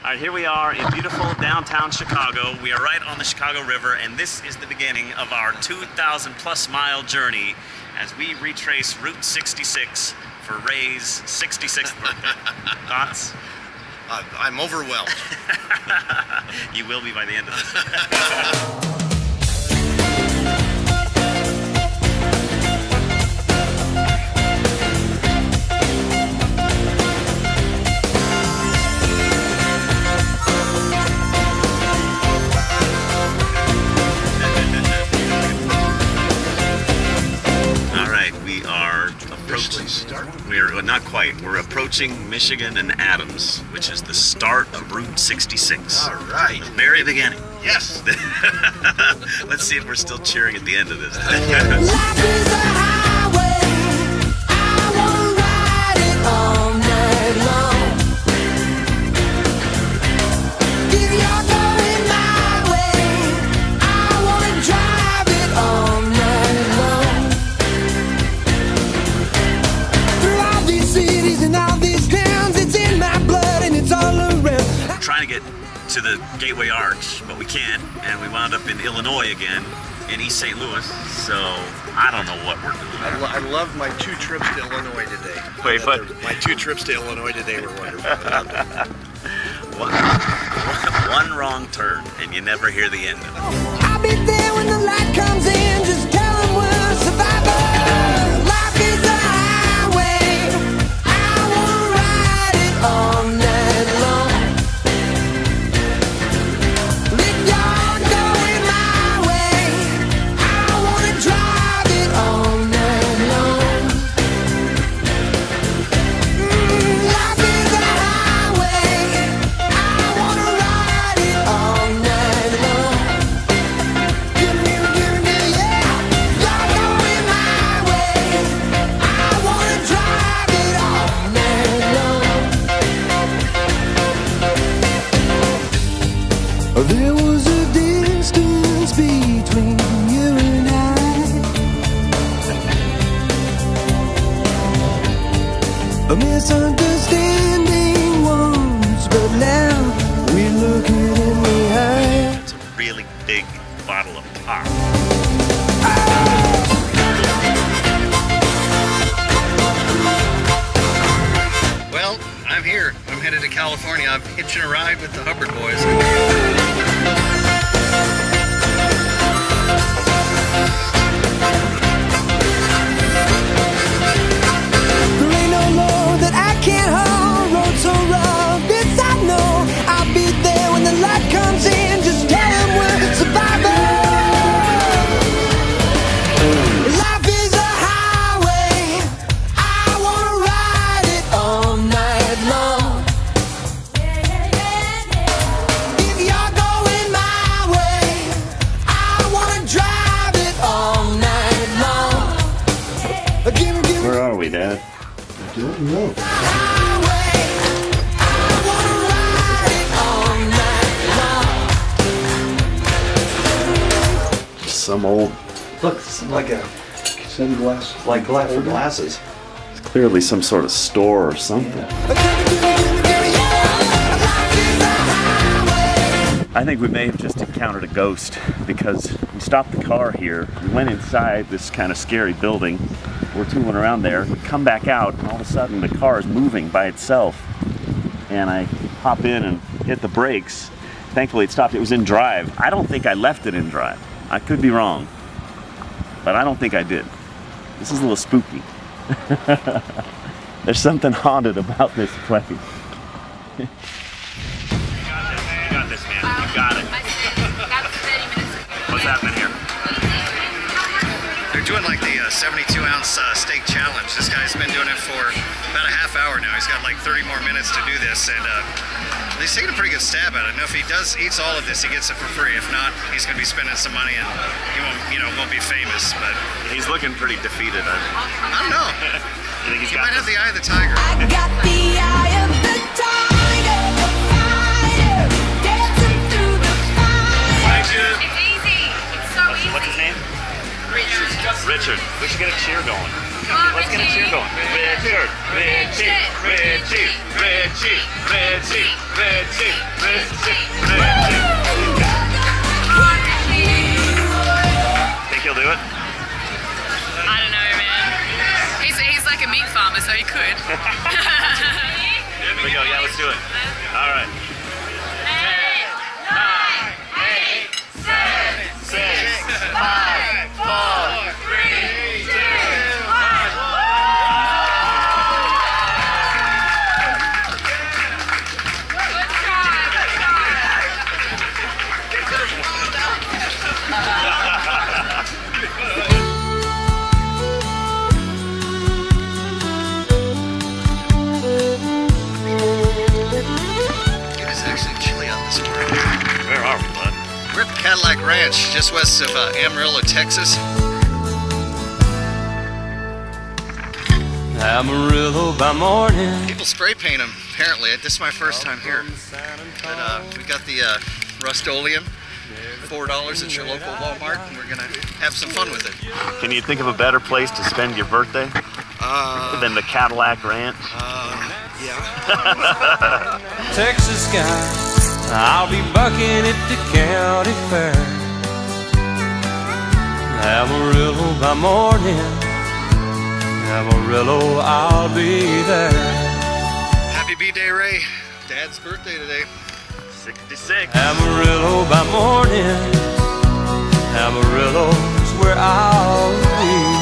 All right, here we are in beautiful downtown Chicago. We are right on the Chicago River, and this is the beginning of our 2,000+ mile journey as we retrace Route 66 for Ray's 66th birthday. Thoughts? I'm overwhelmed. You will be by the end of this. We're not quite. We're approaching Michigan and Adams, which is the start of Route 66. All right. The very beginning. Yes. Let's see if we're still cheering at the end of this. Life is a highway. I wanna ride it all night long. If you're going my way, I wanna drive it all night long. Through all these cities and all these towns, it's in my blood and it's all around. We're trying to get to the Gateway Arch, but we can't, and we wound up in Illinois again, in East St. Louis, so I don't know what we're doing. I love my 2 trips to Illinois today. Wait, but my 2 trips to Illinois today were wonderful. One wrong turn, and you never hear the end of it. I'll be there when the light comes in, just tell them we're survivors. Life is a highway, I wanna ride it all night long. If you're going my way, I wanna drive it all night long. Life is a highway, I wanna ride it all night long. Give me, yeah. You're going my way, I wanna drive it all night long. There was a distance between you and I, a misunderstanding once, but now we're looking in the eye. It's a really big bottle of pop. Well, I'm here. I'm headed to California. I'm hitching a ride with the Hubbard boys. There ain't no road that I can't hold, road so rough, this I know. I'll be there when the light comes in, just tell them we're survivors. Life is a highway, I wanna ride it all night long. If you're going my way, I wanna drive it all night long. Give me Where are we, Dad? highway, I wanna ride it all night long. Some old, Look, it's like a sunglass, like glass for glasses. it's clearly some sort of store or something. I think we may have just encountered a ghost because we stopped the car here, we went inside this kind of scary building, we're tooling around there, we come back out, and all of a sudden the car is moving by itself, and I hop in and hit the brakes. Thankfully it stopped, it was in drive. I don't think I left it in drive. I could be wrong, but I don't think I did. This is a little spooky. There's something haunted about this place. You got this, man. You got it. What's happening here? They're doing like the 72-ounce steak challenge. This guy's been doing it for about a half hour now. He's got like 30 more minutes to do this, and he's taking a pretty good stab at it. Now, if he eats all of this, he gets it for free. If not, he's going to be spending some money, and he won't be famous. But He's looking pretty defeated. I don't know. You think he's He got might have this? the eye of the tiger. I got the eye of the tiger, a fighter, dancing through the fire. It's Easy. It's so easy. What's his name? Richard. Richard. We should get a cheer going. Come on, Let's get a cheer going. Richard, Richie, Richie, Richie, Richie, Richie, Here we go. Yeah, let's do it. All right. 10, 9, 8, 7, 6, 5, 4, 3, 2, It is actually chilly out this morning. Where are we, bud? We're at the Cadillac Ranch, just west of Amarillo, Texas. Amarillo by morning. People spray paint them, apparently. This is my first time here. But we got the Rust-Oleum, $4 at your local Walmart, and we're gonna have some fun with it. Can you think of a better place to spend your birthday than the Cadillac Ranch? Yeah. Texas guy, I'll be bucking at the county fair. Amarillo by morning. Amarillo, I'll be there. Happy B-Day, Ray. Dad's birthday today. 66. Amarillo by morning. Amarillo's where I'll be.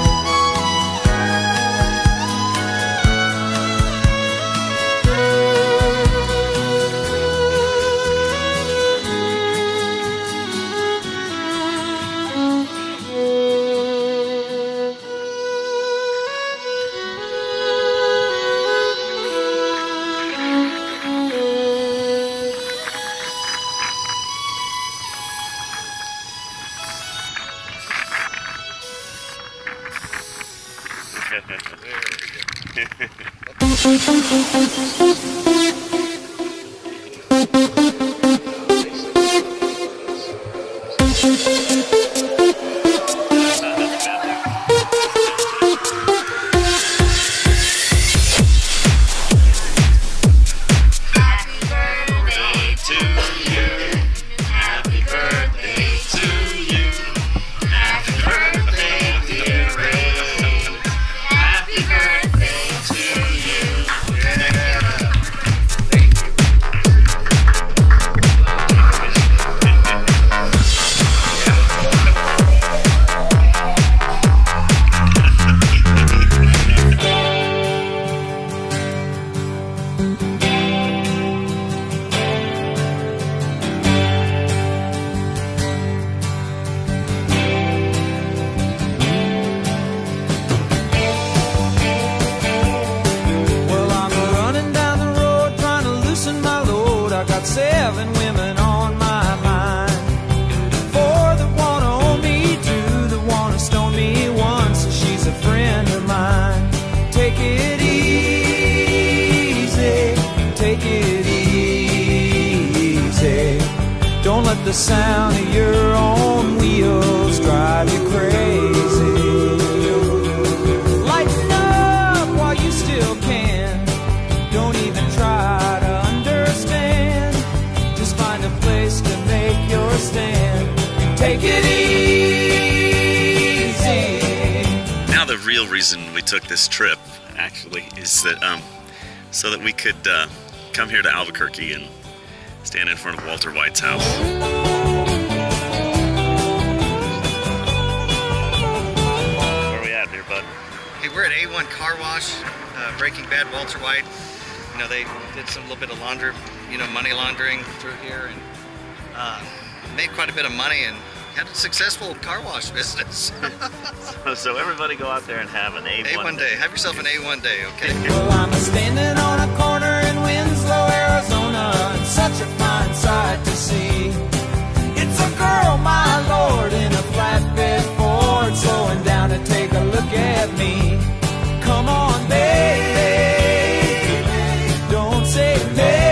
The sound of your own wheels drive you crazy. Lighten up while you still can. Don't even try to understand. Just find a place to make your stand. Take it easy. Now the real reason we took this trip, actually, is that so that we could come here to Albuquerque and stand in front of Walter White's house. Where are we at here, bud? Hey, we're at A1 Car Wash, Breaking Bad, Walter White. You know, they did some little bit of money laundering through here, and made quite a bit of money and had a successful car wash business. So everybody go out there and have an A1 day. Have yourself an A1 day, okay? Well, I'm standing on a corner in Winslow, Arizona, and such a fine sight to see. It's a girl, my lord, in a flatbed Ford, slowing down to take a look at me. Come on, baby, don't say baby.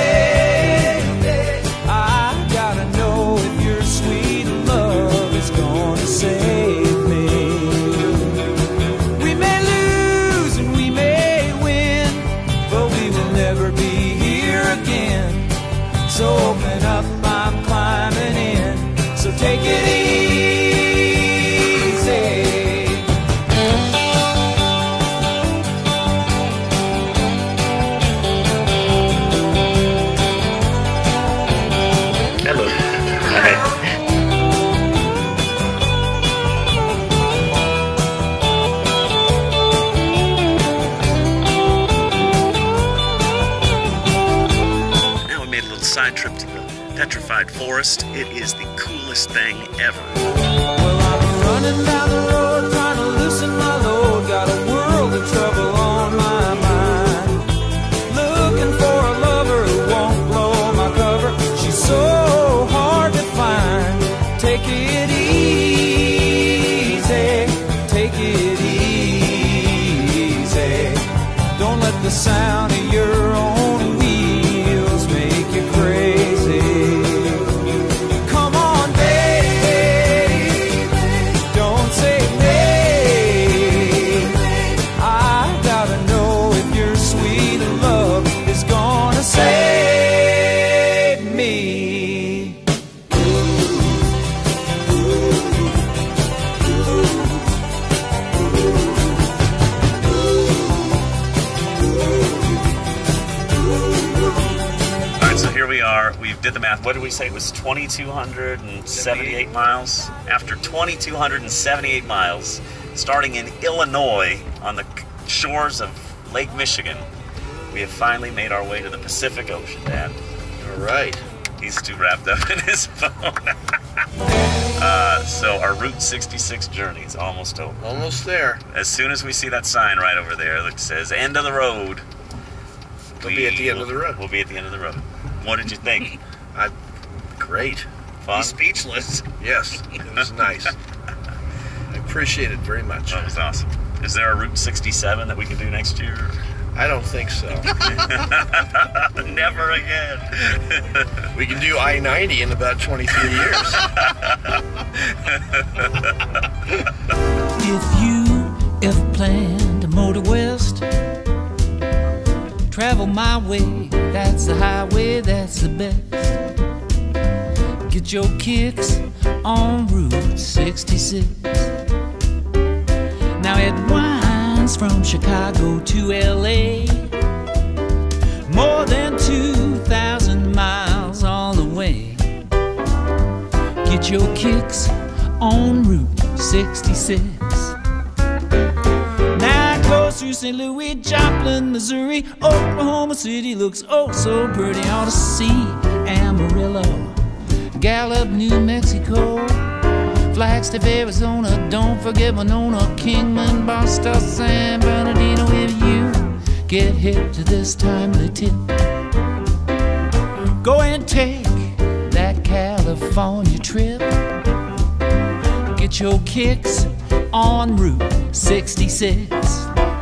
I gotta know if your sweet love is gonna save me. We may lose and we may win, but we will never be here again. So open up, I'm climbing in. So take it easy. a little side trip to the petrified forest. It is the coolest thing ever. Well, I'm running down the road trying to loosen my load. Got a world of trouble on my mind. Looking for a lover who won't blow my cover. She's so hard to find. Take it easy, take it easy. Don't let the sound of your own wheels make you crazy. Come on, baby, don't say nay. I gotta know if your sweet love is gonna save me. All right, so here we are. We did the math. What did we say? It was 2,278 miles. After 2,278 miles, starting in Illinois on the shores of Lake Michigan, we have finally made our way to the Pacific Ocean, Dad. All right. He's too wrapped up in his phone. So our Route 66 journey is almost over. Almost there. As soon as we see that sign right over there that says "End of the Road," We'll be at the end of the road. We'll be at the end of the road. What did you think? Great. Fun? He's speechless. Yes, it was nice. I appreciate it very much. That was awesome. Is there a Route 67 that we can do next year? I don't think so. Never again. We can do I-90 in about 23 years. If you ever plan to motor west, travel my way, that's the highway, that's the best. Get your kicks on Route 66. Now it winds from Chicago to LA, more than 2,000 miles all the way. Get your kicks on Route 66. Now it goes through St. Louis, Joplin, Missouri. Oklahoma City looks oh so pretty. Ought to see Amarillo, Gallup, New Mexico, Flagstaff, Arizona. Don't forget Winona, Kingman, Barstow, San Bernardino. If you get hip to this timely tip, go and take that California trip. Get your kicks on Route 66.